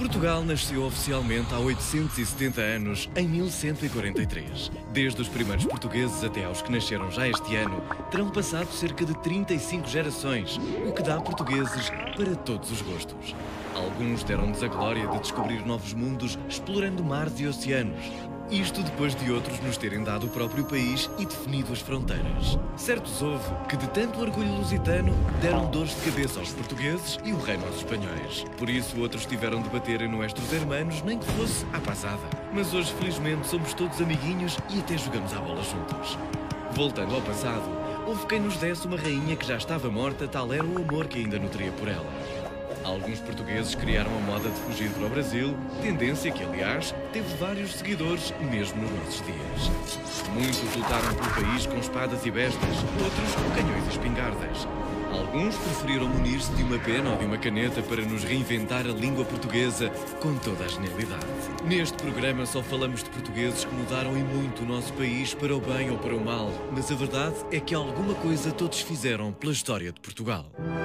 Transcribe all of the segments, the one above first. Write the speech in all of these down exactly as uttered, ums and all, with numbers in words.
Portugal nasceu oficialmente há oitocentos e setenta anos, em mil cento e quarenta e três. Desde os primeiros portugueses até aos que nasceram já este ano, terão passado cerca de trinta e cinco gerações, o que dá portugueses para todos os gostos. Alguns deram-nos a glória de descobrir novos mundos explorando mares e oceanos. Isto depois de outros nos terem dado o próprio país e definido as fronteiras. Certos houve que, de tanto orgulho lusitano, deram dores de cabeça aos portugueses e o reino aos espanhóis. Por isso, outros tiveram de bater em nuestros hermanos, nem que fosse à passada. Mas hoje, felizmente, somos todos amiguinhos e até jogamos à bola juntos. Voltando ao passado, houve quem nos desse uma rainha que já estava morta, tal era o amor que ainda nutria por ela. Alguns portugueses criaram a moda de fugir para o Brasil, tendência que, aliás, teve vários seguidores mesmo nos nossos dias. Muitos lutaram pelo país com espadas e bestas, outros com canhões e espingardas. Alguns preferiram munir-se de uma pena ou de uma caneta para nos reinventar a língua portuguesa com toda a genialidade. Neste programa só falamos de portugueses que mudaram e muito o nosso país para o bem ou para o mal, mas a verdade é que alguma coisa todos fizeram pela história de Portugal.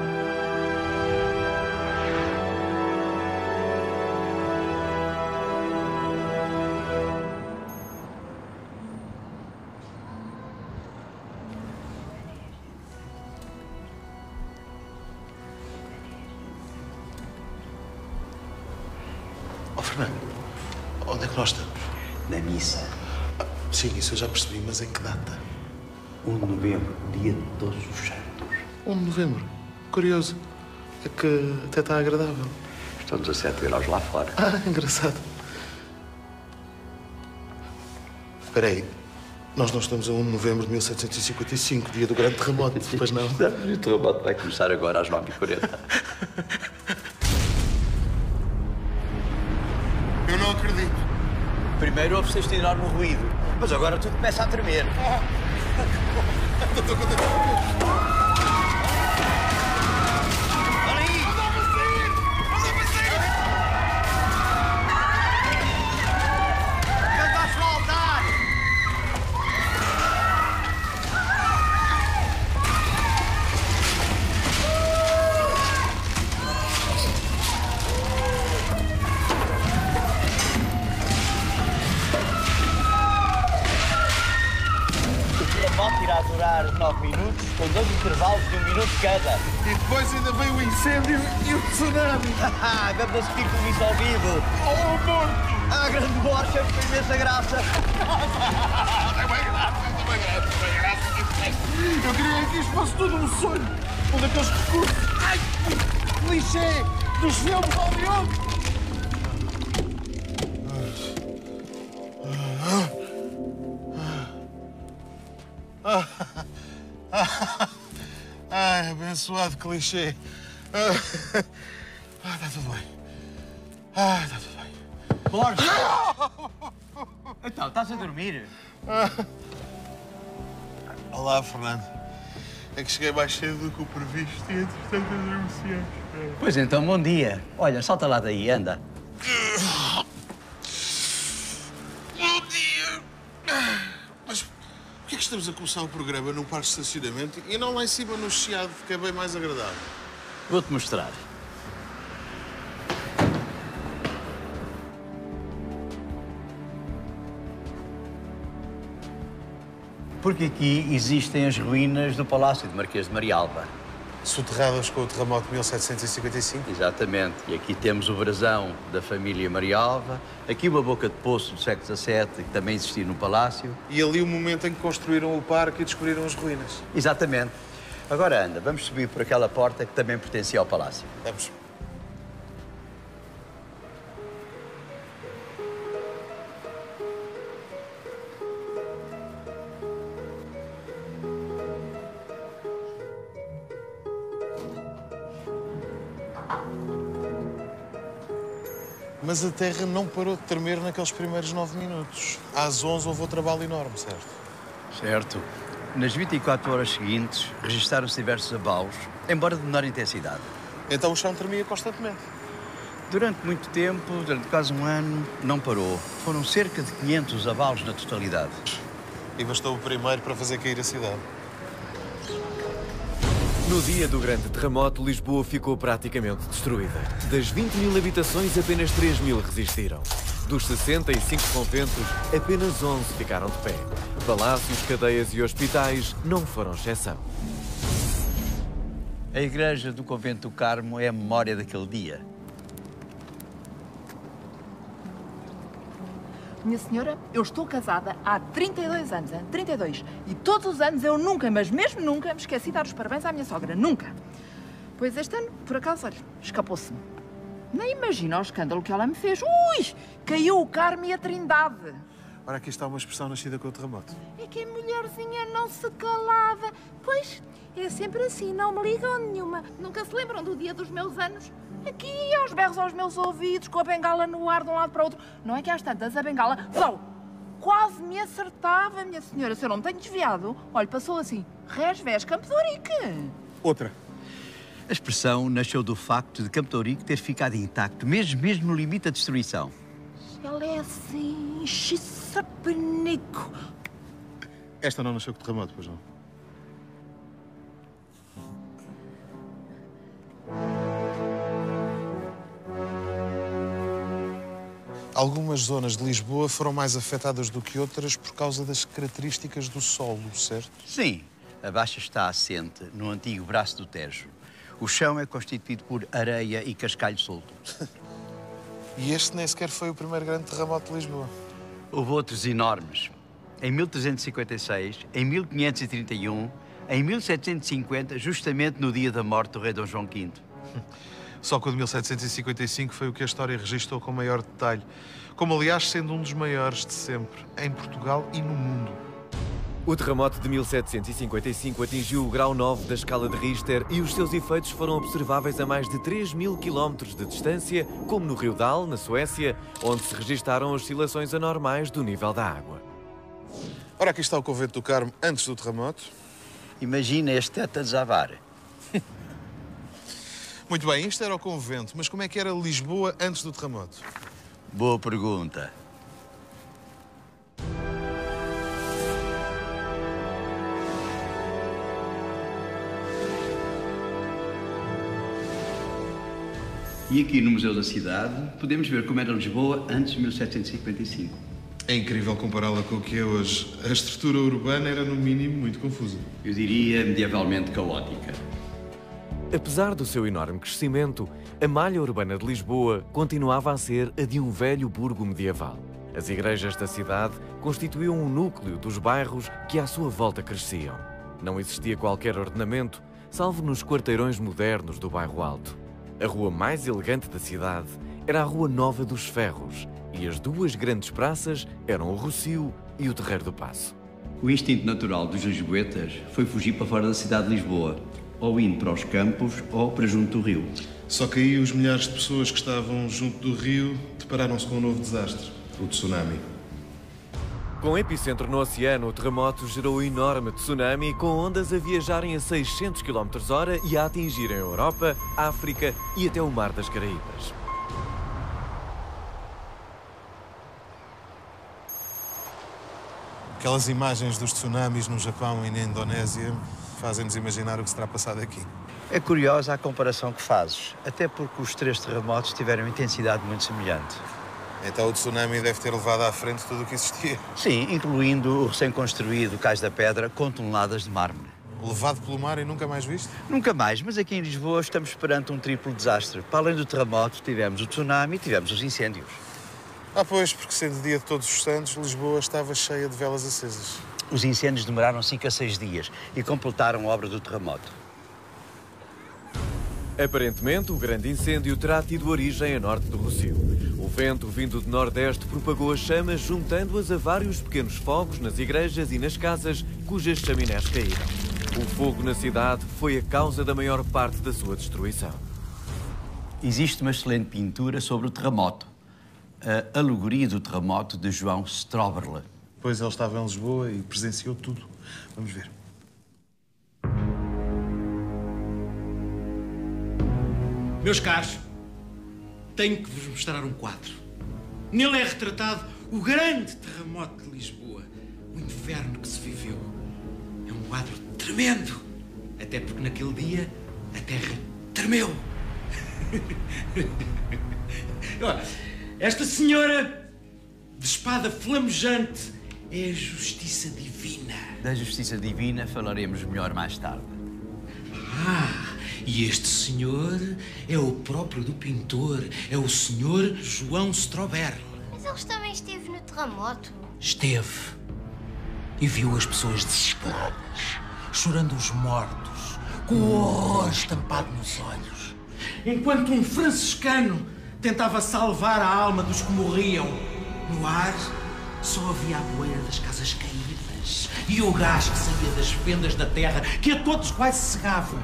Oh, Fernando, onde é que nós estamos? Na missa. Ah, sim, isso eu já percebi, mas em que data? um de novembro, dia de todos os santos. um de novembro? Curioso. É que até está agradável. Estão dezassete graus lá fora. Ah, engraçado. Espera aí. Nós não estamos a um de novembro de mil setecentos e cinquenta e cinco, dia do grande terremoto, pois não? O terremoto vai começar agora às nove e quarenta. Eu não acredito. Primeiro houve-se este enorme ruído, mas agora tudo começa a tremer. Estou contente. Olha aí! Andava a sair! Andava a sair! Ele vai faltar! O terremoto irá durar nove minutos, com dois intervalos de um minuto cada. E depois ainda veio o incêndio e o tsunami. Ah, vamos assistir com isso ao vivo. Oh, morto! Ah, grande bocha, foi imensa graça. Tem uma graça, tem uma graça, tem uma graça. Eu queria que isto fosse tudo um sonho. Um daqueles recursos. Ai, clichê dos filmes Hollywood. Ai, abençoado clichê. Ah, está tudo bem. Ah, está tudo bem. Borges! Então, estás a dormir? Olá, Fernando. É que cheguei mais cedo do que o previsto e, entretanto, adormeci. Pois então, bom dia. Olha, salta lá daí, anda. Bom dia! Mas porquê é que estamos a começar o programa num parque de estacionamento e não lá em cima no Chiado, que é bem mais agradável? Vou-te mostrar. Porque aqui existem as ruínas do Palácio de Marquês de Marialva. Soterradas com o terremoto de mil setecentos e cinquenta e cinco? Exatamente. E aqui temos o brasão da família Marialva, aqui uma boca de poço do século dezassete, que também existia no Palácio. E ali o momento em que construíram o parque e descobriram as ruínas. Exatamente. Agora anda, vamos subir por aquela porta que também pertencia ao Palácio. Vamos. Mas a Terra não parou de tremer naqueles primeiros nove minutos. Às onze houve um trabalho enorme, certo? Certo. Nas vinte e quatro horas seguintes, registaram-se diversos abalos, embora de menor intensidade. Então o chão tremia constantemente. Durante muito tempo, durante quase um ano, não parou. Foram cerca de quinhentos abalos na totalidade. E bastou o primeiro para fazer cair a cidade. No dia do grande terremoto, Lisboa ficou praticamente destruída. Das vinte mil habitações, apenas três mil resistiram. Dos sessenta e cinco conventos, apenas onze ficaram de pé. Palácios, cadeias e hospitais não foram exceção. A igreja do Convento do Carmo é a memória daquele dia. Minha senhora, eu estou casada há trinta e dois anos, hein? trinta e dois. E todos os anos eu nunca, mas mesmo nunca, me esqueci de dar os parabéns à minha sogra. Nunca. Pois este ano, por acaso, olha, escapou-se-me. Nem imagina o escândalo que ela me fez. Ui! Caiu o Carmo e a Trindade. Ora, aqui está uma expressão nascida com o terremoto. É que a mulherzinha não se calava. Pois, é sempre assim, não me ligam nenhuma. Nunca se lembram do dia dos meus anos? Aqui, aos berros aos meus ouvidos, com a bengala no ar de um lado para o outro. Não é que às tantas a bengala, não, quase me acertava, minha senhora. Se eu não me tenho desviado, olha, passou assim, resvés, Campo de Ourique. Outra. A expressão nasceu do facto de Campo de Ourique ter ficado intacto, mesmo, mesmo no limite da destruição. Ela é assim, xissapenico. Esta não nasceu com terremoto, pois não? Algumas zonas de Lisboa foram mais afetadas do que outras por causa das características do solo, certo? Sim, a Baixa está assente no antigo braço do Tejo. O chão é constituído por areia e cascalho solto. E este nem sequer foi o primeiro grande terremoto de Lisboa. Houve outros enormes. Em mil trezentos e cinquenta e seis, em mil quinhentos e trinta e um, em mil setecentos e cinquenta, justamente no dia da morte do rei Dom João quinto. Só que o de mil setecentos e cinquenta e cinco foi o que a história registrou com maior detalhe. Como, aliás, sendo um dos maiores de sempre, em Portugal e no mundo. O terremoto de mil setecentos e cinquenta e cinco atingiu o grau nove da escala de Richter e os seus efeitos foram observáveis a mais de três mil quilómetros de distância, como no Rio Dal, na Suécia, onde se registaram oscilações anormais do nível da água. Ora, aqui está o Convento do Carmo antes do terremoto. Imagina este teto a desabar. Muito bem, isto era o convento, mas como é que era Lisboa antes do terremoto? Boa pergunta. E aqui no Museu da Cidade podemos ver como era Lisboa antes de mil setecentos e cinquenta e cinco. É incrível compará-la com o que é hoje. A estrutura urbana era, no mínimo, muito confusa. Eu diria medievalmente caótica. Apesar do seu enorme crescimento, a malha urbana de Lisboa continuava a ser a de um velho burgo medieval. As igrejas da cidade constituíam um núcleo dos bairros que à sua volta cresciam. Não existia qualquer ordenamento, salvo nos quarteirões modernos do bairro Alto. A rua mais elegante da cidade era a Rua Nova dos Ferros e as duas grandes praças eram o Rossio e o Terreiro do Paço. O instinto natural dos lisboetas foi fugir para fora da cidade de Lisboa, ou indo para os campos ou para junto do rio. Só que aí os milhares de pessoas que estavam junto do rio depararam-se com um novo desastre, o tsunami. Com epicentro no oceano, o terremoto gerou um enorme tsunami com ondas a viajarem a seiscentos quilómetros por hora e a atingirem a Europa, a África e até o Mar das Caraíbas. Aquelas imagens dos tsunamis no Japão e na Indonésia fazem-nos imaginar o que se terá passado aqui. É curiosa a comparação que fazes, até porque os três terremotos tiveram intensidade muito semelhante. Então o tsunami deve ter levado à frente tudo o que existia. Sim, incluindo o recém-construído Cais da Pedra com toneladas de mármore. Levado pelo mar e nunca mais visto? Nunca mais, mas aqui em Lisboa estamos perante um triplo desastre. Para além do terremoto, tivemos o tsunami e tivemos os incêndios. Ah, pois, porque sendo dia de Todos os Santos, Lisboa estava cheia de velas acesas. Os incêndios demoraram cinco a seis dias e completaram a obra do terremoto. Aparentemente, o grande incêndio terá tido origem a norte do Rossio. O vento vindo do nordeste propagou as chamas, juntando-as a vários pequenos fogos nas igrejas e nas casas, cujas chaminés caíram. O fogo na cidade foi a causa da maior parte da sua destruição. Existe uma excelente pintura sobre o terremoto. A alegoria do terremoto de João Stroberle. Pois ele estava em Lisboa e presenciou tudo. Vamos ver. Meus caros, tenho que vos mostrar um quadro. Nele é retratado o grande terremoto de Lisboa, o inferno que se viveu. É um quadro tremendo. Até porque naquele dia a terra tremeu. Esta senhora de espada flamejante é a justiça divina. Da justiça divina falaremos melhor mais tarde. Ah, e este senhor é o próprio do pintor. É o senhor João Stroberle. Mas ele também esteve no terremoto. Esteve. E viu as pessoas desesperadas, chorando os mortos, com o horror estampado nos olhos. Enquanto um franciscano tentava salvar a alma dos que morriam. No ar, só havia a poeira das casas caídas e o gás que saía das fendas da terra, que a todos quase cegavam.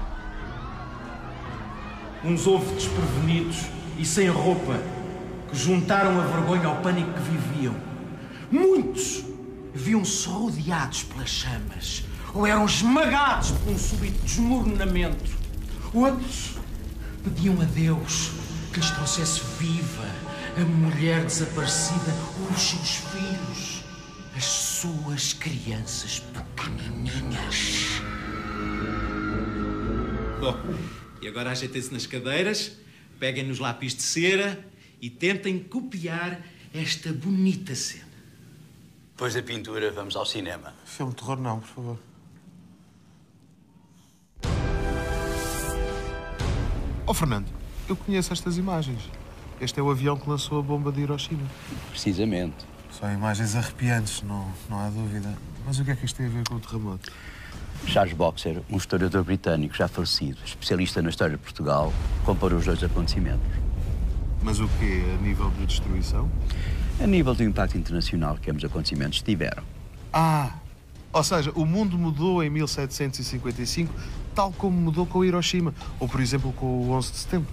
Uns houve desprevenidos e sem roupa, que juntaram a vergonha ao pânico que viviam. Muitos viam-se rodeados pelas chamas ou eram esmagados por um súbito desmoronamento. Outros pediam a Deus que lhes trouxesse viva a mulher desaparecida, os seus filhos, as suas crianças pequenininhas. Bom, e agora ajeitem-se nas cadeiras, peguem nos lápis de cera e tentem copiar esta bonita cena. Depois da pintura, vamos ao cinema. Filme de terror não, por favor. Oh, Fernando, eu conheço estas imagens. Este é o avião que lançou a bomba de Hiroshima. Precisamente. São imagens arrepiantes, não, não há dúvida. Mas o que é que isto tem a ver com o terremoto? Charles Boxer, um historiador britânico já falecido, especialista na história de Portugal, comparou os dois acontecimentos. Mas o quê? A nível de destruição? A nível do impacto internacional que ambos acontecimentos tiveram. Ah! Ou seja, o mundo mudou em mil setecentos e cinquenta e cinco, tal como mudou com Hiroshima. Ou, por exemplo, com o onze de setembro.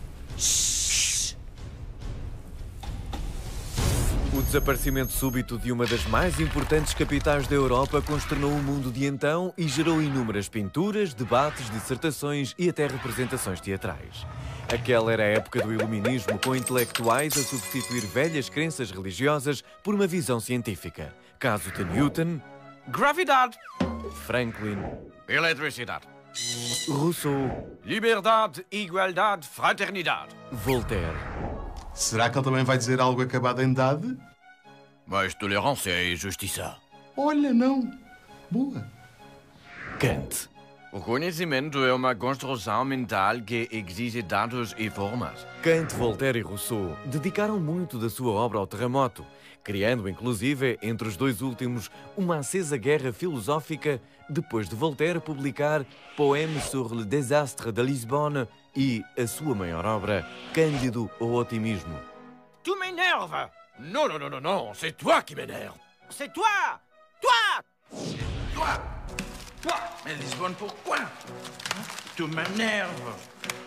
O desaparecimento súbito de uma das mais importantes capitais da Europa consternou o mundo de então e gerou inúmeras pinturas, debates, dissertações e até representações teatrais. Aquela era a época do iluminismo, com intelectuais a substituir velhas crenças religiosas por uma visão científica. Caso de Newton, Gravidade. Franklin, Eletricidade. Rousseau, Liberdade, igualdade, fraternidade. Voltaire. Será que ele também vai dizer algo acabado em dade? Mas tolerância e justiça. Olha, não. Boa. Kant. O conhecimento é uma construção mental que exige dados e formas. Kant, Voltaire e Rousseau dedicaram muito da sua obra ao terremoto, criando, inclusive, entre os dois últimos, uma acesa guerra filosófica depois de Voltaire publicar Poème sur le désastre de Lisbonne e a sua maior obra, Cândido ao Otimismo. Tu m'énerves. Non, non, non, non, non, c'est toi qui m'énerve. C'est toi. Toi. Toi. Toi. Mais Lisbonne, pourquoi? Tu m'énerves.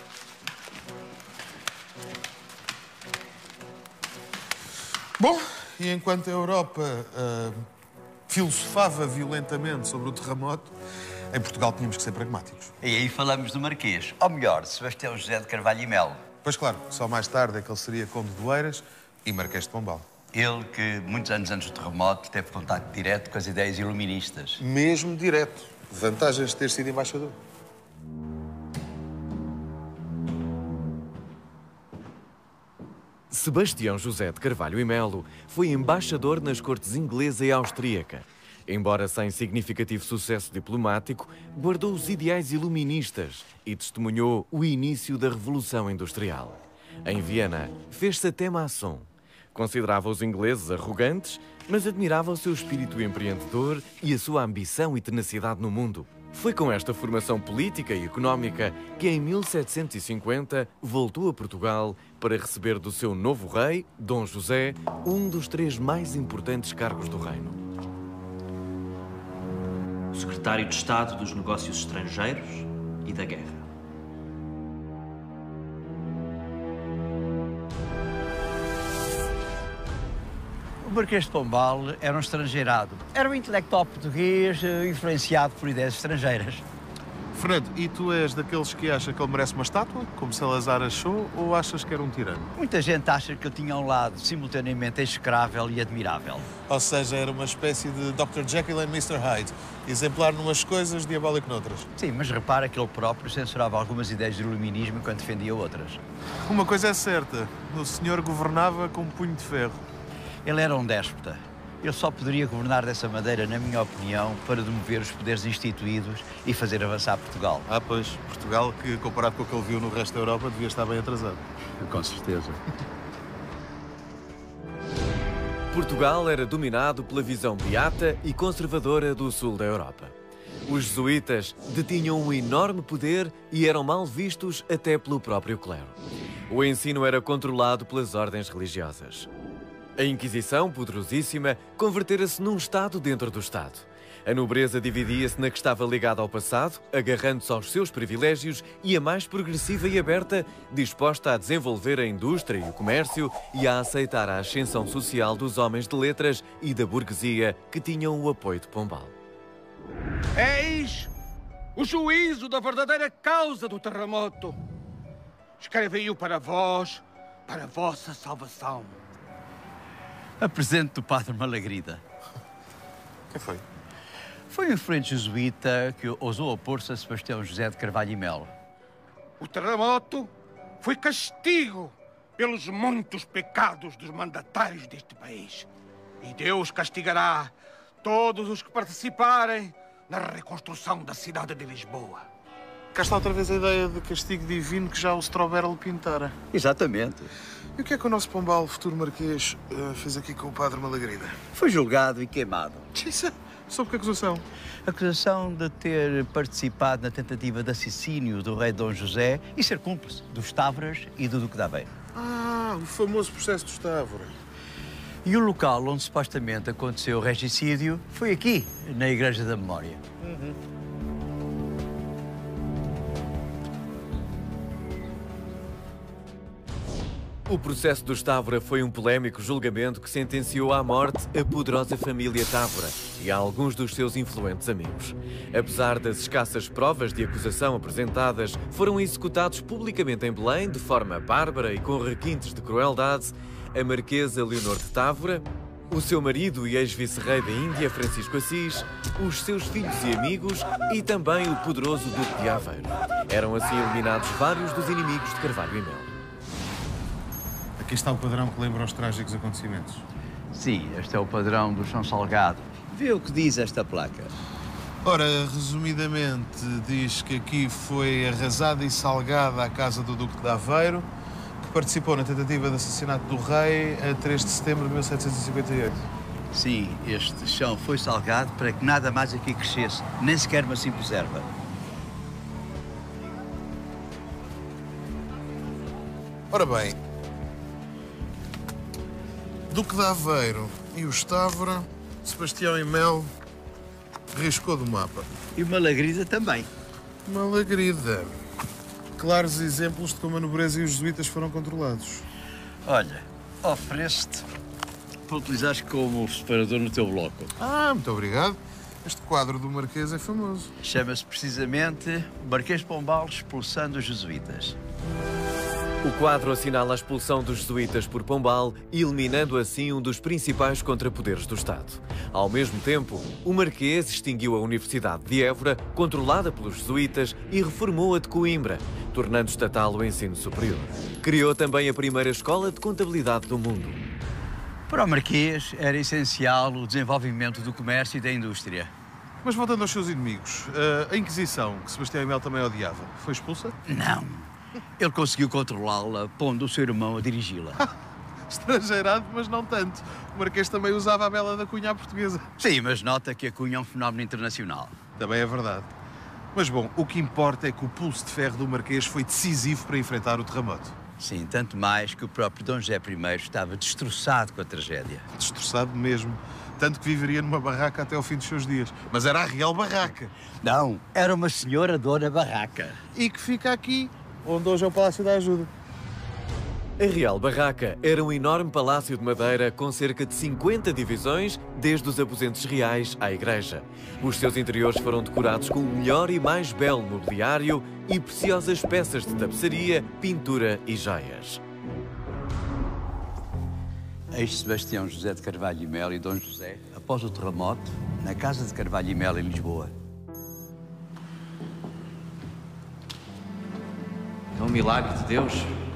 Bom, e enquanto a Europa uh, filosofava violentamente sobre o terremoto, em Portugal tínhamos que ser pragmáticos. E aí falamos do Marquês, ou melhor, Sebastião José de Carvalho e Melo. Pois claro, só mais tarde é que ele seria Conde de Oeiras e Marquês de Pombal. Ele que, muitos anos antes do terremoto, teve contacto direto com as ideias iluministas. Mesmo direto. Vantagens de ter sido embaixador. Sebastião José de Carvalho e Melo foi embaixador nas cortes inglesa e austríaca. Embora sem significativo sucesso diplomático, guardou os ideais iluministas e testemunhou o início da Revolução Industrial. Em Viena, fez-se até maçom. Considerava os ingleses arrogantes, mas admirava o seu espírito empreendedor e a sua ambição e tenacidade no mundo. Foi com esta formação política e económica que, em mil setecentos e cinquenta, voltou a Portugal para receber do seu novo rei, Dom José, um dos três mais importantes cargos do reino. Secretário de Estado dos Negócios Estrangeiros e da Guerra. O Marquês de Pombal era um estrangeirado. Era um intelectual português influenciado por ideias estrangeiras. Fernando, e tu és daqueles que acha que ele merece uma estátua, como Salazar achou, ou achas que era um tirano? Muita gente acha que ele tinha um lado simultaneamente execrável e admirável. Ou seja, era uma espécie de doutor Jekyll e mister Hyde, exemplar numas coisas, diabólico noutras. Sim, mas repara que ele próprio censurava algumas ideias do iluminismo enquanto defendia outras. Uma coisa é certa, o senhor governava com um punho de ferro. Ele era um déspota. Ele só poderia governar dessa maneira, na minha opinião, para demover os poderes instituídos e fazer avançar Portugal. Ah, pois, Portugal, que comparado com o que ele viu no resto da Europa, devia estar bem atrasado. Com certeza. Portugal era dominado pela visão beata e conservadora do sul da Europa. Os jesuítas detinham um enorme poder e eram mal vistos até pelo próprio clero. O ensino era controlado pelas ordens religiosas. A Inquisição, poderosíssima, convertera-se num Estado dentro do Estado. A nobreza dividia-se na que estava ligada ao passado, agarrando-se aos seus privilégios, e a mais progressiva e aberta, disposta a desenvolver a indústria e o comércio e a aceitar a ascensão social dos homens de letras e da burguesia que tinham o apoio de Pombal. Eis o juízo da verdadeira causa do terremoto. Escrevi-o para vós, para a vossa salvação. Apresento do Padre Malagrida. Quem foi? Foi um influente jesuíta que ousou opor-se a Sebastião José de Carvalho e Melo. O terremoto foi castigo pelos muitos pecados dos mandatários deste país. E Deus castigará todos os que participarem na reconstrução da cidade de Lisboa. Cá está outra vez a ideia de castigo divino que já o Strobel pintara. Exatamente. E o que é que o nosso Pombal, futuro marquês, uh, fez aqui com o Padre Malagrida? Foi julgado e queimado. Isso, sob que acusação? Acusação de ter participado na tentativa de assassínio do rei Dom José e ser cúmplice dos Távora e do Duque de Aveiro. Ah, o famoso processo dos Távora. E o local onde supostamente aconteceu o regicídio foi aqui, na Igreja da Memória. Uhum. O processo dos Távora foi um polémico julgamento que sentenciou à morte a poderosa família Távora e a alguns dos seus influentes amigos. Apesar das escassas provas de acusação apresentadas, foram executados publicamente em Belém, de forma bárbara e com requintes de crueldade, a Marquesa Leonor de Távora, o seu marido e ex-vice-rei da Índia, Francisco Assis, os seus filhos e amigos e também o poderoso Duque de Aveiro. Eram assim eliminados vários dos inimigos de Carvalho e Melo. Aqui está o padrão que lembra os trágicos acontecimentos. Sim, este é o padrão do São Salgado. Vê o que diz esta placa. Ora, resumidamente, diz que aqui foi arrasada e salgada a casa do Duque de Aveiro, que participou na tentativa de assassinato do rei a três de setembro de mil setecentos e cinquenta e oito. Sim, este chão foi salgado para que nada mais aqui crescesse, nem sequer uma simples erva. Ora bem, Duque de Aveiro e os Távora, Sebastião e Melo, riscou do mapa. E Malagrida também. Malagrida. Claros exemplos de como a nobreza e os jesuítas foram controlados. Olha, ofereço-te para utilizares como separador no teu bloco. Ah, muito obrigado. Este quadro do Marquês é famoso. Chama-se precisamente Marquês de Pombal expulsando os jesuítas. O quadro assinala a expulsão dos jesuítas por Pombal, eliminando assim um dos principais contrapoderes do Estado. Ao mesmo tempo, o Marquês extinguiu a Universidade de Évora, controlada pelos jesuítas, e reformou a de Coimbra, tornando estatal o ensino superior. Criou também a primeira escola de contabilidade do mundo. Para o Marquês era essencial o desenvolvimento do comércio e da indústria. Mas voltando aos seus inimigos, a Inquisição, que Sebastião e Melo também odiava, foi expulsa? Não. Ele conseguiu controlá-la, pondo o seu irmão a dirigi-la. Estrangeirado, mas não tanto. O Marquês também usava a bela da cunha à portuguesa. Sim, mas nota que a cunha é um fenómeno internacional. Também é verdade. Mas, bom, o que importa é que o pulso de ferro do Marquês foi decisivo para enfrentar o terremoto. Sim, tanto mais que o próprio Dom José I estava destroçado com a tragédia. Destroçado mesmo. Tanto que viveria numa barraca até ao fim dos seus dias. Mas era a real barraca. Não, era uma senhora dona barraca. E que fica aqui, onde hoje é o Palácio da Ajuda. A Real Barraca era um enorme palácio de madeira com cerca de cinquenta divisões, desde os aposentos reais à igreja. Os seus interiores foram decorados com o melhor e mais belo mobiliário e preciosas peças de tapeçaria, pintura e joias. Ex-Sebastião José de Carvalho e Melo e Dom José, após o terremoto, na casa de Carvalho e Melo, em Lisboa. É um milagre de Deus.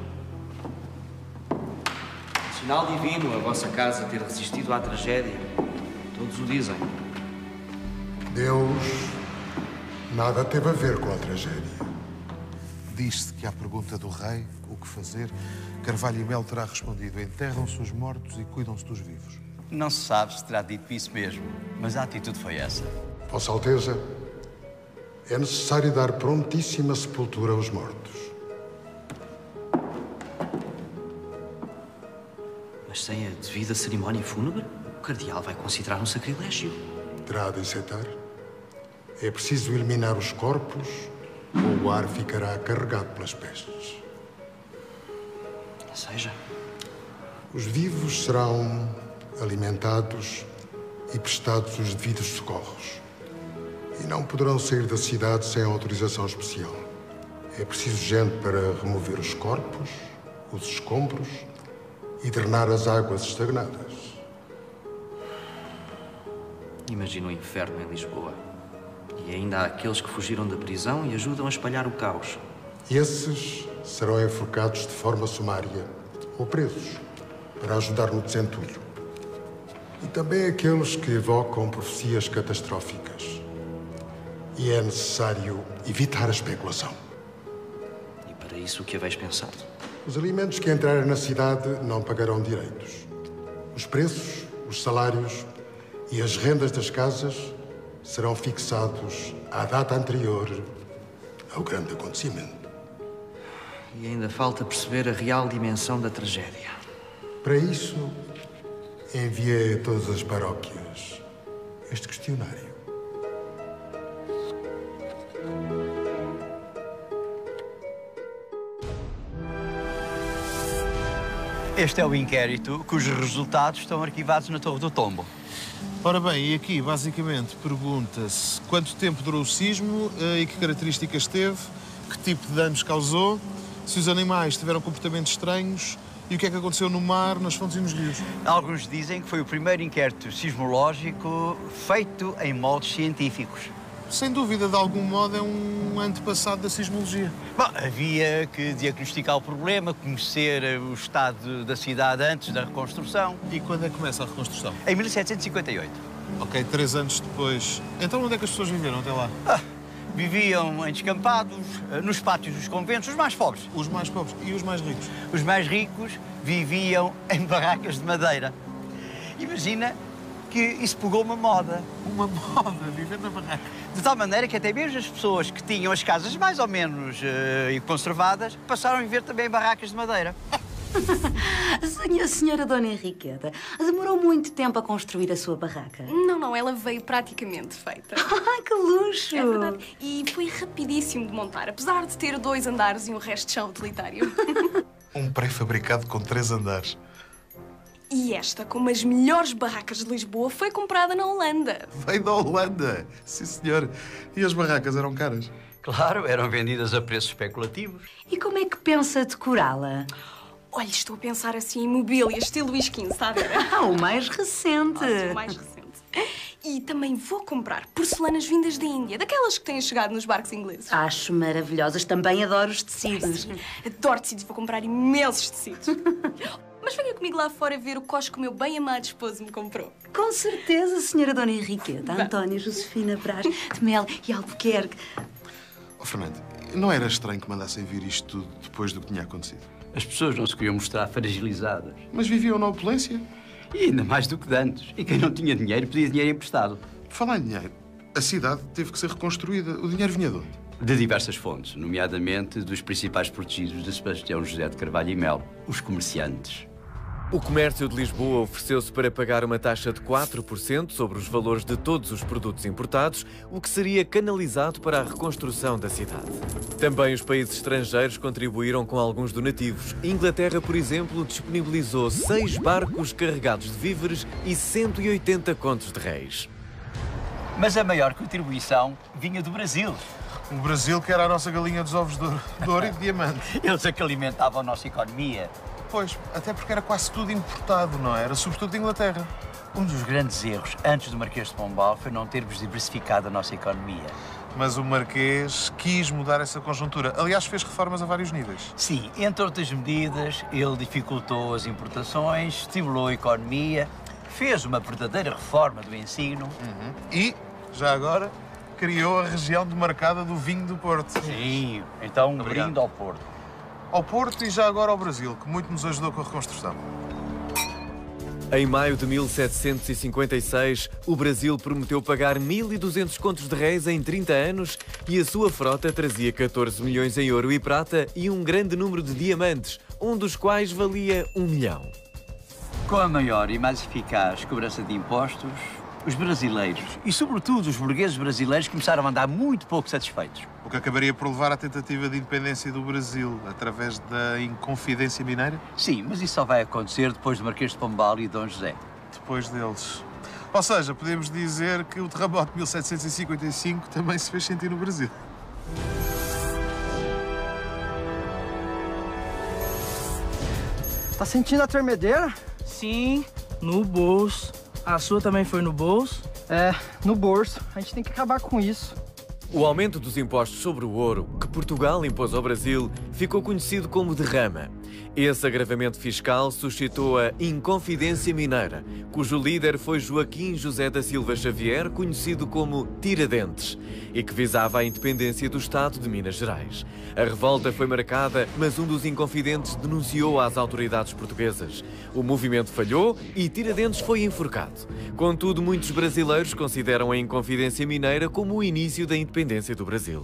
Um sinal divino a vossa casa ter resistido à tragédia. Todos o dizem. Deus nada teve a ver com a tragédia. Diz-se que à pergunta do rei, o que fazer, Carvalho e Melo terá respondido: enterram-se os mortos e cuidam-se dos vivos. Não se sabe se terá dito isso mesmo, mas a atitude foi essa. Vossa Alteza, é necessário dar prontíssima sepultura aos mortos. Mas sem a devida cerimónia fúnebre, o cardeal vai considerar um sacrilégio. Terá de aceitar. É preciso eliminar os corpos ou o ar ficará carregado pelas pestes. Ou seja, os vivos serão alimentados e prestados os devidos socorros. E não poderão sair da cidade sem autorização especial. É preciso gente para remover os corpos, os escombros e drenar as águas estagnadas. imagina o inferno em Lisboa. E ainda há aqueles que fugiram da prisão e ajudam a espalhar o caos. Esses serão enforcados de forma sumária ou presos para ajudar no desentulho. E também aqueles que evocam profecias catastróficas. E é necessário evitar a especulação. E para isso o que haveis pensado? Os alimentos que entrarem na cidade não pagarão direitos. Os preços, os salários e as rendas das casas serão fixados à data anterior ao grande acontecimento. E ainda falta perceber a real dimensão da tragédia. Para isso, enviei a todas as paróquias este questionário. Este é o inquérito cujos resultados estão arquivados na Torre do Tombo. Ora bem, e aqui, basicamente, pergunta-se quanto tempo durou o sismo e que características teve, que tipo de danos causou, se os animais tiveram comportamentos estranhos e o que é que aconteceu no mar, nas fontes e nos rios. Alguns dizem que foi o primeiro inquérito sismológico feito em moldes científicos. Sem dúvida, de algum modo, é um antepassado da sismologia. Bom, havia que diagnosticar o problema, conhecer o estado da cidade antes da reconstrução. E quando é que começa a reconstrução? Em mil setecentos e cinquenta e oito. Ok, três anos depois. Então onde é que as pessoas viveram até lá? Ah, viviam em descampados, nos pátios dos conventos, os mais pobres. Os mais pobres. E os mais ricos? Os mais ricos viviam em barracas de madeira. Imagina que isso pegou uma moda. Uma moda, viver na barraca. De tal maneira que até mesmo as pessoas que tinham as casas mais ou menos uh, conservadas passaram a viver também em barracas de madeira. A senhora Dona Henriqueta demorou muito tempo a construir a sua barraca? Não, não, ela veio praticamente feita. Ah, que luxo! É verdade. E foi rapidíssimo de montar, apesar de ter dois andares e um resto de chão utilitário. Um pré-fabricado com três andares. E esta, como as melhores barracas de Lisboa, foi comprada na Holanda. Veio da Holanda? Sim, senhor. E as barracas eram caras? Claro, eram vendidas a preços especulativos. E como é que pensa decorá-la? Olha, estou a pensar assim em mobília, estilo Luís quinze, está a ver? Ah, o mais recente. Ah, o mais recente. E também vou comprar porcelanas vindas da Índia, daquelas que têm chegado nos barcos ingleses. Acho maravilhosas. Também adoro os tecidos. Ai, sim. Adoro tecidos, vou comprar imensos tecidos. Mas venha comigo lá fora ver o coche que o meu bem-amado esposo me comprou. Com certeza, senhora Dona Henriqueta. Antónia Josefina Brás de Mel e Albuquerque. Oh, Fernando, não era estranho que mandassem vir isto tudo depois do que tinha acontecido? As pessoas não se queriam mostrar fragilizadas. Mas viviam na opulência? E ainda mais do que de antes. E quem não tinha dinheiro pedia dinheiro emprestado. Falar em dinheiro, a cidade teve que ser reconstruída. O dinheiro vinha de onde? De diversas fontes, nomeadamente dos principais protegidos de Sebastião José de Carvalho e Melo, os comerciantes. O comércio de Lisboa ofereceu-se para pagar uma taxa de quatro por cento sobre os valores de todos os produtos importados, o que seria canalizado para a reconstrução da cidade. Também os países estrangeiros contribuíram com alguns donativos. A Inglaterra, por exemplo, disponibilizou seis barcos carregados de víveres e cento e oitenta contos de réis. Mas a maior contribuição vinha do Brasil. O Brasil que era a nossa galinha dos ovos de ouro, de ouro e de diamante. Eles é que alimentavam a nossa economia. Pois, até porque era quase tudo importado, não era? Sobretudo da Inglaterra. Um dos grandes erros antes do Marquês de Pombal foi não termos diversificado a nossa economia. Mas o Marquês quis mudar essa conjuntura. Aliás, fez reformas a vários níveis. Sim, entre outras medidas, ele dificultou as importações, estimulou a economia, fez uma verdadeira reforma do ensino. Uhum. E, já agora, criou a região demarcada do vinho do Porto. Sim, então um brinde ao Porto. Ao Porto e já agora ao Brasil, que muito nos ajudou com a reconstrução. Em maio de mil setecentos e cinquenta e seis, o Brasil prometeu pagar mil e duzentos contos de réis em trinta anos e a sua frota trazia catorze milhões em ouro e prata e um grande número de diamantes, um dos quais valia um milhão. Com a maior e mais eficaz cobrança de impostos, os brasileiros, e sobretudo os burgueses brasileiros, começaram a andar muito pouco satisfeitos. O que acabaria por levar à tentativa de independência do Brasil, através da Inconfidência Mineira? Sim, mas isso só vai acontecer depois do Marquês de Pombal e Dom José. Depois deles. Ou seja, podemos dizer que o terremoto de mil setecentos e cinquenta e cinco também se fez sentir no Brasil. Tá sentindo a tremedeira? Sim, no bolso. A sua também foi no bolso? É, no bolso. A gente tem que acabar com isso. O aumento dos impostos sobre o ouro, que Portugal impôs ao Brasil, ficou conhecido como derrama. Esse agravamento fiscal suscitou a Inconfidência Mineira, cujo líder foi Joaquim José da Silva Xavier, conhecido como Tiradentes, e que visava a independência do Estado de Minas Gerais. A revolta foi marcada, mas um dos inconfidentes denunciou às autoridades portuguesas. O movimento falhou e Tiradentes foi enforcado. Contudo, muitos brasileiros consideram a Inconfidência Mineira como o início da independência do Brasil.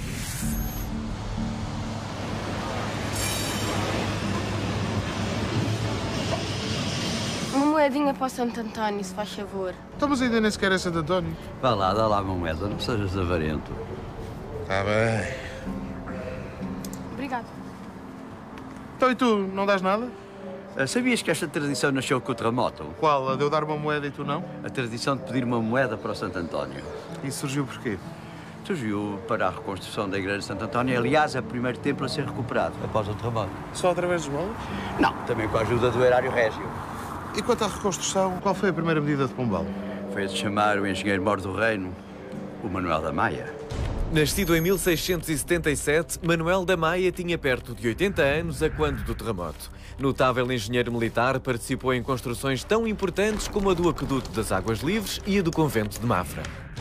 Uma moedinha para o Santo António, se faz favor. Então, mas ainda nem sequer é Santo António. Vá lá, dá lá uma moeda, não sejas avarento. Está bem. Obrigado. Então, e tu, não dás nada? Sabias que esta tradição nasceu com o terremoto? Qual? A de eu dar uma moeda e tu não? A tradição de pedir uma moeda para o Santo António. E surgiu porquê? Surgiu para a reconstrução da Igreja de Santo António. Aliás, é o primeiro templo a ser recuperado após o terremoto. Só através dos bolas? Não, também com a ajuda do erário régio. E quanto à reconstrução, qual foi a primeira medida de Pombal? Foi a de chamar o engenheiro-mor do reino, o Manuel da Maia. Nascido em mil seiscentos e setenta e sete, Manuel da Maia tinha perto de oitenta anos a quando do terremoto. Notável engenheiro militar, participou em construções tão importantes como a do Aqueduto das Águas Livres e a do Convento de Mafra.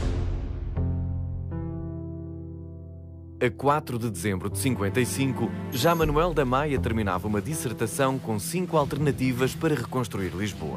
A quatro de dezembro de cinquenta e cinco, já Manuel da Maia terminava uma dissertação com cinco alternativas para reconstruir Lisboa.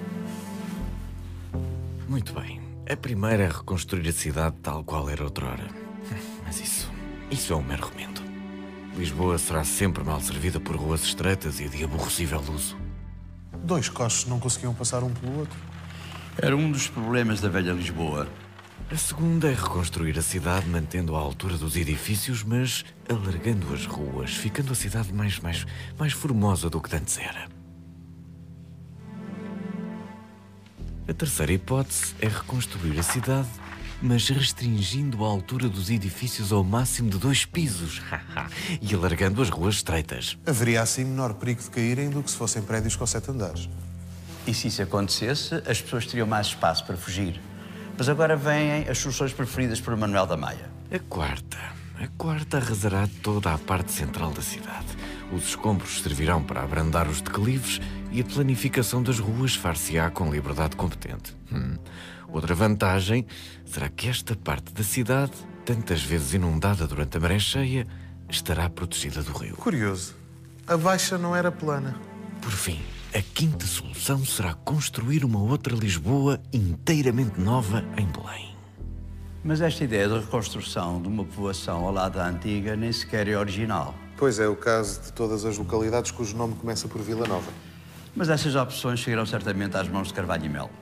Muito bem. A primeira é reconstruir a cidade tal qual era outrora. Mas isso, isso é um mero remendo. Lisboa será sempre mal servida por ruas estreitas e de aborrecível uso. Dois coches não conseguiam passar um pelo outro. Era um dos problemas da velha Lisboa. A segunda é reconstruir a cidade mantendo a altura dos edifícios, mas alargando as ruas, ficando a cidade mais, mais, mais formosa do que antes era. A terceira hipótese é reconstruir a cidade, mas restringindo a altura dos edifícios ao máximo de dois pisos e alargando as ruas estreitas. Haveria assim menor perigo de caírem do que se fossem prédios com sete andares. E se isso acontecesse, as pessoas teriam mais espaço para fugir. Mas agora vêm as soluções preferidas por Manuel da Maia. A quarta. A quarta arrasará toda a parte central da cidade. Os escombros servirão para abrandar os declives e a planificação das ruas far-se-á com liberdade competente. Hum. Outra vantagem será que esta parte da cidade, tantas vezes inundada durante a maré cheia, estará protegida do rio. Curioso. A Baixa não era plana. Por fim, a quinta solução será construir uma outra Lisboa inteiramente nova em Belém. Mas esta ideia de reconstrução de uma povoação ao lado da antiga nem sequer é original. Pois é o caso de todas as localidades cujo nome começa por Vila Nova. Mas essas opções chegarão certamente às mãos de Carvalho e Melo.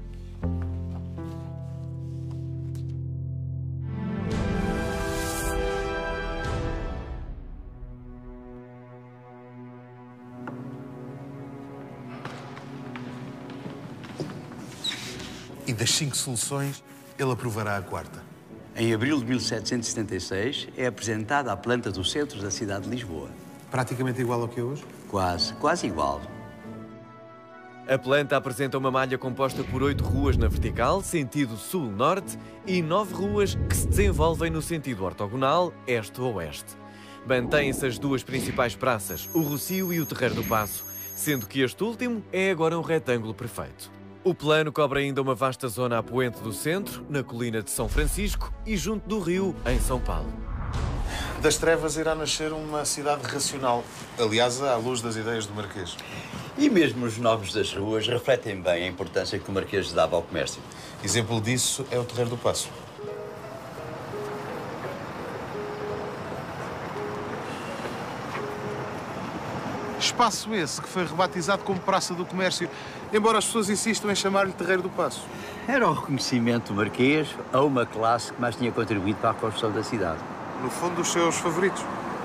E das cinco soluções, ele aprovará a quarta. Em abril de mil setecentos e setenta e seis, é apresentada a planta do centro da cidade de Lisboa. Praticamente igual ao que é hoje? Quase, quase igual. A planta apresenta uma malha composta por oito ruas na vertical, sentido sul-norte, e nove ruas que se desenvolvem no sentido ortogonal, este-oeste. Mantêm-se as duas principais praças, o Rocio e o Terreiro do Paço, sendo que este último é agora um retângulo perfeito. O plano cobre ainda uma vasta zona a poente do centro, na colina de São Francisco e junto do rio, em São Paulo. Das trevas irá nascer uma cidade racional, aliás, à luz das ideias do Marquês. E mesmo os nomes das ruas refletem bem a importância que o Marquês dava ao comércio. Exemplo disso é o Terreiro do Paço. Espaço esse que foi rebatizado como Praça do Comércio, embora as pessoas insistam em chamar-lhe Terreiro do Paço. Era o reconhecimento do Marquês a uma classe que mais tinha contribuído para a construção da cidade. No fundo, os seus favoritos.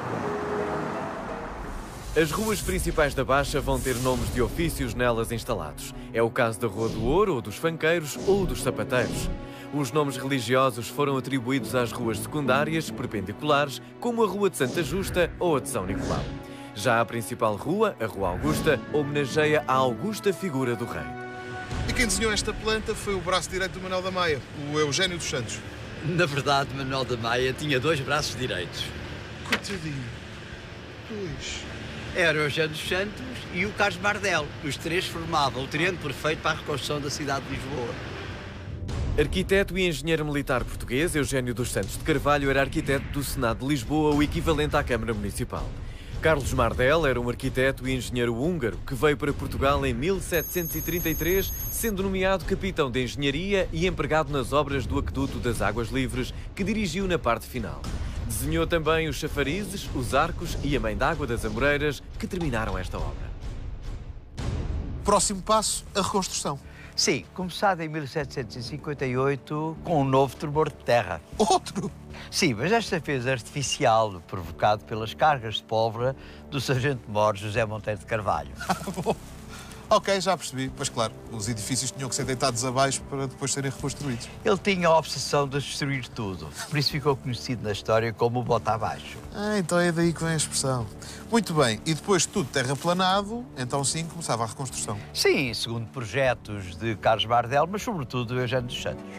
As ruas principais da Baixa vão ter nomes de ofícios nelas instalados. É o caso da Rua do Ouro, ou dos Fanqueiros, ou dos Sapateiros. Os nomes religiosos foram atribuídos às ruas secundárias, perpendiculares, como a Rua de Santa Justa ou a de São Nicolau. Já a principal rua, a Rua Augusta, homenageia a augusta figura do rei. E quem desenhou esta planta foi o braço direito do Manuel da Maia, o Eugênio dos Santos. Na verdade, Manuel da Maia tinha dois braços direitos. Coitadinho. Dois. Era o Eugênio dos Santos e o Carlos Mardel. Os três formavam o triângulo perfeito para a reconstrução da cidade de Lisboa. Arquiteto e engenheiro militar português, Eugênio dos Santos de Carvalho era arquiteto do Senado de Lisboa, o equivalente à Câmara Municipal. Carlos Mardel era um arquiteto e engenheiro húngaro que veio para Portugal em mil setecentos e trinta e três, sendo nomeado capitão de engenharia e empregado nas obras do Aqueduto das Águas Livres, que dirigiu na parte final. Desenhou também os chafarizes, os arcos e a Mãe d'Água das Amoreiras, que terminaram esta obra. Próximo passo, a reconstrução. Sim, começado em mil setecentos e cinquenta e oito com um novo tremor de terra. Outro? Sim, mas desta vez artificial, provocado pelas cargas de pólvora do sargento-mor José Monteiro de Carvalho. Bom, ok, já percebi. Mas claro, os edifícios tinham que ser deitados abaixo para depois serem reconstruídos. Ele tinha a obsessão de destruir tudo. Por isso ficou conhecido na história como o bota abaixo. Ah, então é daí que vem a expressão. Muito bem, e depois de tudo terraplanado, então sim, começava a reconstrução. Sim, segundo projetos de Carlos Mardel, mas sobretudo de Eugênio dos Santos.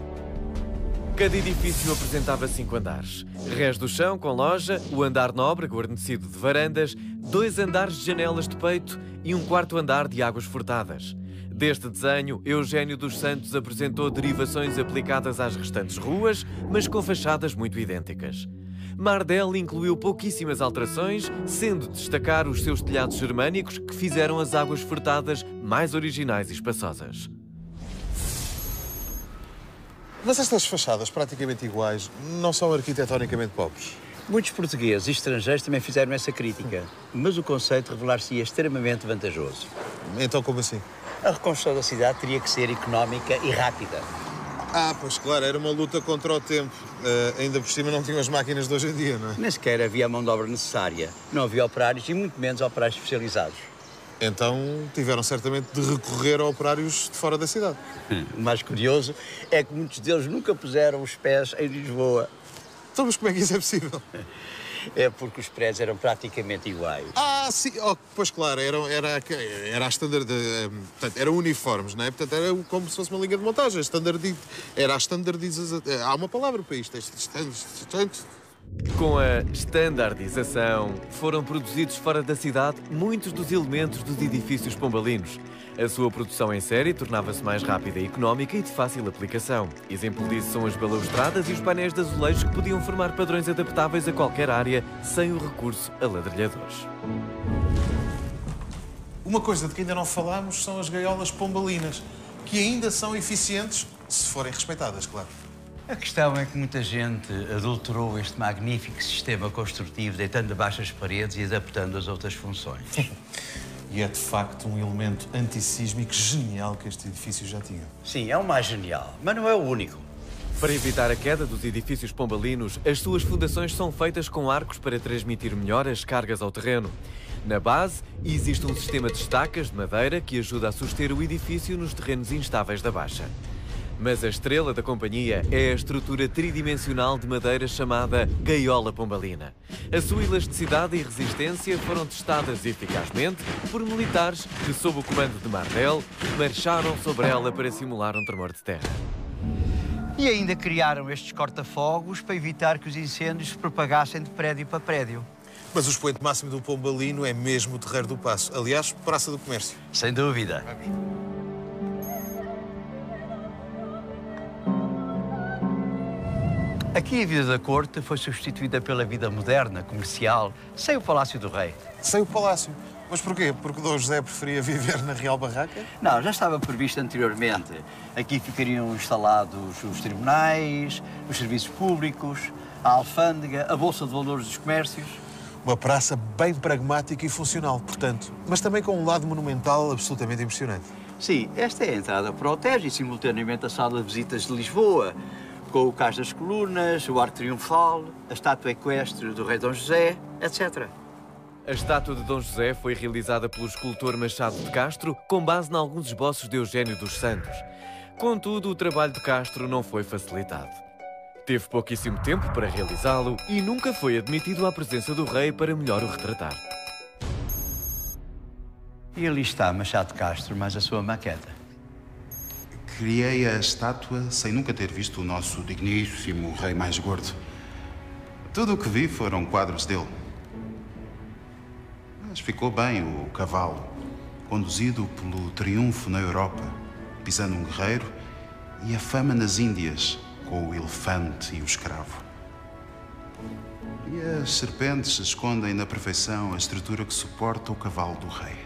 Cada edifício apresentava cinco andares. Rés do chão com loja, o andar nobre, guarnecido de varandas, dois andares de janelas de peito e um quarto andar de águas furtadas. Deste desenho, Eugênio dos Santos apresentou derivações aplicadas às restantes ruas, mas com fachadas muito idênticas. Mardel incluiu pouquíssimas alterações, sendo de destacar os seus telhados germânicos que fizeram as águas furtadas mais originais e espaçosas. Mas estas fachadas praticamente iguais não são arquitetonicamente pobres? Muitos portugueses e estrangeiros também fizeram essa crítica, mas o conceito revelar-se-ia extremamente vantajoso. Então como assim? A reconstrução da cidade teria que ser económica e rápida. Ah, pois claro, era uma luta contra o tempo. Uh, ainda por cima não tinham as máquinas de hoje em dia, não é? Nem sequer havia a mão de obra necessária. Não havia operários e muito menos operários especializados. Então tiveram certamente de recorrer a operários de fora da cidade. O mais curioso é que muitos deles nunca puseram os pés em Lisboa. Então, mas como é que isso é possível? É porque os prédios eram praticamente iguais. Ah, sim, oh, pois claro, eram, era, era a standard, portanto, eram uniformes, não é? Portanto, era como se fosse uma linha de montagem, standard, era a standardização. Há uma palavra para isto, standard. Com a standardização, foram produzidos fora da cidade muitos dos elementos dos edifícios pombalinos. A sua produção em série tornava-se mais rápida e económica e de fácil aplicação. Exemplo disso são as balaustradas e os painéis de azulejos que podiam formar padrões adaptáveis a qualquer área sem o recurso a ladrilhadores. Uma coisa de que ainda não falámos são as gaiolas pombalinas, que ainda são eficientes se forem respeitadas, claro. A questão é que muita gente adulterou este magnífico sistema construtivo, deitando abaixo as paredes e adaptando as outras funções. E é, de facto, um elemento antissísmico genial que este edifício já tinha. Sim, é o mais genial, mas não é o único. Para evitar a queda dos edifícios pombalinos, as suas fundações são feitas com arcos para transmitir melhor as cargas ao terreno. Na base, existe um sistema de estacas de madeira que ajuda a suster o edifício nos terrenos instáveis da Baixa. Mas a estrela da companhia é a estrutura tridimensional de madeira chamada gaiola pombalina. A sua elasticidade e resistência foram testadas eficazmente por militares que, sob o comando de Martel, marcharam sobre ela para simular um tremor de terra. E ainda criaram estes corta-fogos para evitar que os incêndios se propagassem de prédio para prédio. Mas o expoente máximo do pombalino é mesmo o Terreiro do Paço. Aliás, Praça do Comércio. Sem dúvida. Aqui a vida da corte foi substituída pela vida moderna, comercial, sem o Palácio do Rei. Sem o Palácio? Mas porquê? Porque Dom José preferia viver na Real Barraca? Não, já estava previsto anteriormente. Aqui ficariam instalados os tribunais, os serviços públicos, a alfândega, a Bolsa de Valores dos Comércios. Uma praça bem pragmática e funcional, portanto, mas também com um lado monumental absolutamente impressionante. Sim, esta é a entrada para o Tejo e, simultaneamente, a sala de visitas de Lisboa, com o Cais das Colunas, o Arco Triunfal, a estátua equestre do Rei Dom José, etcétera. A estátua de Dom José foi realizada pelo escultor Machado de Castro com base em alguns esboços de Eugênio dos Santos. Contudo, o trabalho de Castro não foi facilitado. Teve pouquíssimo tempo para realizá-lo e nunca foi admitido à presença do rei para melhor o retratar. E ali está Machado de Castro, mais a sua maqueta. Criei a estátua sem nunca ter visto o nosso digníssimo rei mais gordo. Tudo o que vi foram quadros dele. Mas ficou bem o cavalo, conduzido pelo triunfo na Europa, pisando um guerreiro, e a fama nas Índias, com o elefante e o escravo. E as serpentes escondem na perfeição a estrutura que suporta o cavalo do rei.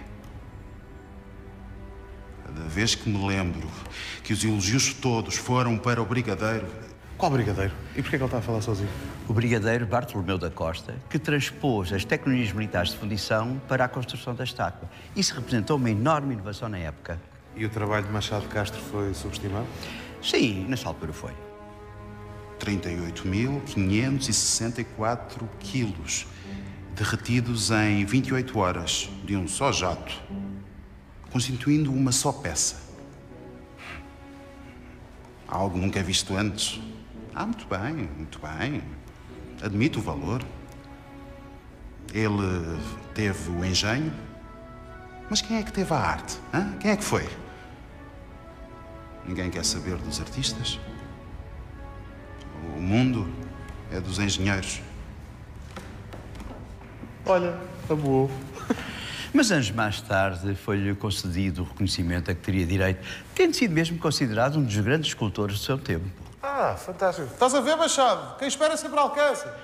Cada vez que me lembro que os elogios todos foram para o brigadeiro... Qual brigadeiro? E porquê que ele está a falar sozinho? O brigadeiro Bartolomeu da Costa, que transpôs as tecnologias militares de fundição para a construção da estátua. Isso representou uma enorme inovação na época. E o trabalho de Machado de Castro foi subestimado? Sim, nessa altura foi. trinta e oito mil quinhentos e sessenta e quatro quilos, derretidos em vinte e oito horas, de um só jato, constituindo uma só peça. Algo nunca visto antes. Ah, muito bem, muito bem. Admito o valor. Ele teve o engenho. Mas quem é que teve a arte? Hã? Quem é que foi? Ninguém quer saber dos artistas. O mundo é dos engenheiros. Olha, aboou. Mas anos mais tarde foi-lhe concedido o reconhecimento a que teria direito, tendo sido mesmo considerado um dos grandes escultores do seu tempo. Ah, fantástico. Estás a ver, Machado? Quem espera sempre alcança.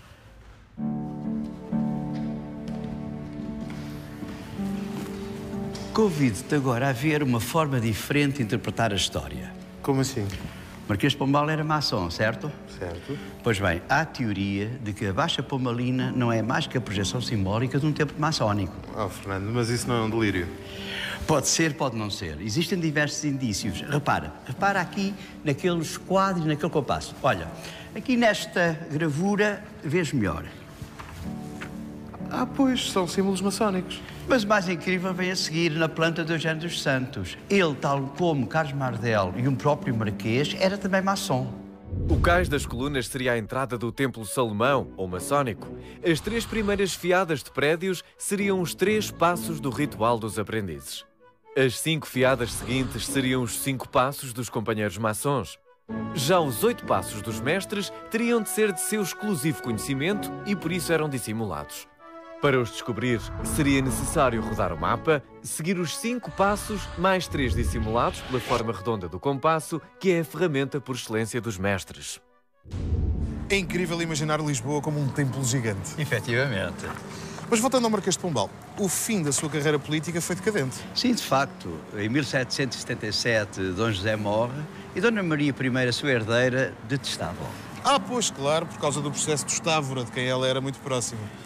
Convido-te agora a ver uma forma diferente de interpretar a história. Como assim? Marquês de Pombal era maçom, certo? Certo. Pois bem, há a teoria de que a Baixa Pombalina não é mais que a projeção simbólica de um templo maçónico. Oh, Fernando, mas isso não é um delírio. Pode ser, pode não ser. Existem diversos indícios. Repara, repara aqui naqueles quadros, naquele compasso. Olha, aqui nesta gravura vês melhor. Ah, pois, são símbolos maçónicos. Mas o mais incrível vem a seguir na planta de Eugênio dos Santos. Ele, tal como Carlos Mardel e um próprio Marquês, era também maçom. O Cais das Colunas seria a entrada do Templo Salomão, ou maçónico. As três primeiras fiadas de prédios seriam os três passos do ritual dos aprendizes. As cinco fiadas seguintes seriam os cinco passos dos companheiros maçons. Já os oito passos dos mestres teriam de ser de seu exclusivo conhecimento e por isso eram dissimulados. Para os descobrir, seria necessário rodar o mapa, seguir os cinco passos, mais três dissimulados pela forma redonda do compasso, que é a ferramenta por excelência dos mestres. É incrível imaginar Lisboa como um templo gigante. Efetivamente. Mas voltando ao Marquês de Pombal, o fim da sua carreira política foi decadente. Sim, de facto. Em mil setecentos e setenta e sete, Dom José morre e Dona Maria I, a sua herdeira, detestava-o. Ah, pois, claro, por causa do processo de Estávora, de quem ela era muito próxima.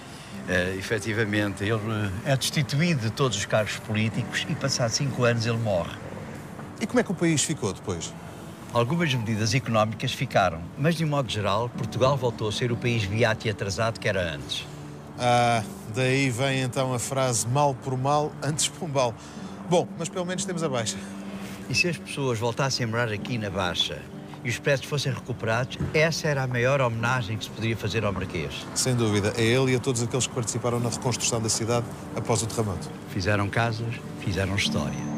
É, efetivamente, ele é destituído de todos os cargos políticos e, passados cinco anos, ele morre. E como é que o país ficou depois? Algumas medidas económicas ficaram, mas, de um modo geral, Portugal voltou a ser o país beato e atrasado que era antes. Ah, daí vem então a frase mal por mal, antes pombal. Bom, mas pelo menos temos a Baixa. E se as pessoas voltassem a morar aqui na Baixa e os preços fossem recuperados, essa era a maior homenagem que se poderia fazer ao Marquês. Sem dúvida, a ele e a todos aqueles que participaram na reconstrução da cidade após o terremoto. Fizeram casas, fizeram história.